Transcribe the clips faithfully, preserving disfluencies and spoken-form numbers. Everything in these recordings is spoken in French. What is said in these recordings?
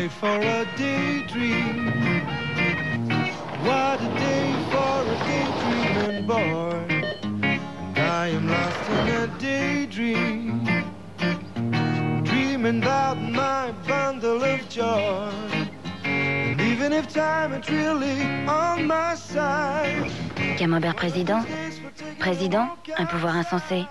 for a daydream. What a day for a daydreaming boy. And I am lost in a daydream, dreaming about my bundle of joy. And even if time is really on my side. Camembert président. Président, un pouvoir insensé.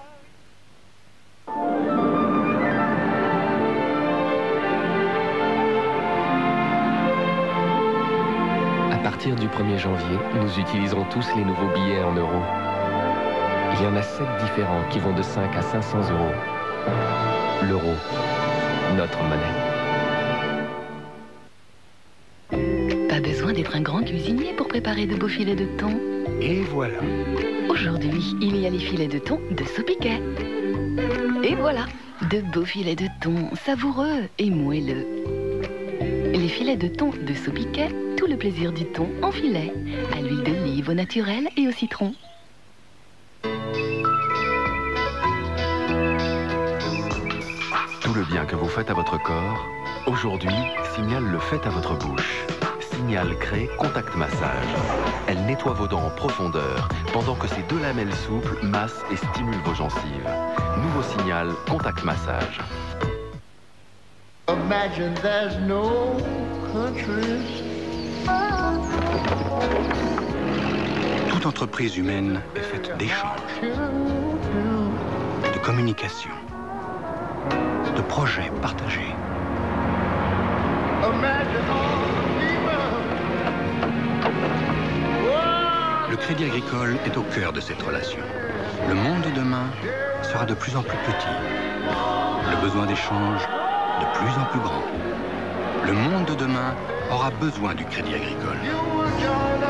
À partir du premier janvier, nous utiliserons tous les nouveaux billets en euros. Il y en a sept différents qui vont de cinq à cinq cents euros. L'euro, notre monnaie. Pas besoin d'être un grand cuisinier pour préparer de beaux filets de thon. Et voilà. Aujourd'hui, il y a les filets de thon de Sopiquet. Et voilà, de beaux filets de thon savoureux et moelleux. Les filets de thon de Sopiquet, tout le plaisir du thon en filet, à l'huile d'olive au naturel et au citron. Tout le bien que vous faites à votre corps, aujourd'hui, Signal le fait à votre bouche. Signal crée Contact Massage. Elle nettoie vos dents en profondeur, pendant que ses deux lamelles souples massent et stimulent vos gencives. Nouveau Signal Contact Massage. Imagine there's no countries. Toute entreprise humaine est faite d'échanges, de communication, de projets partagés. Le Crédit Agricole est au cœur de cette relation. Le monde de demain sera de plus en plus petit. Le besoin d'échange de plus en plus grand. Le monde de demain aura besoin du Crédit Agricole.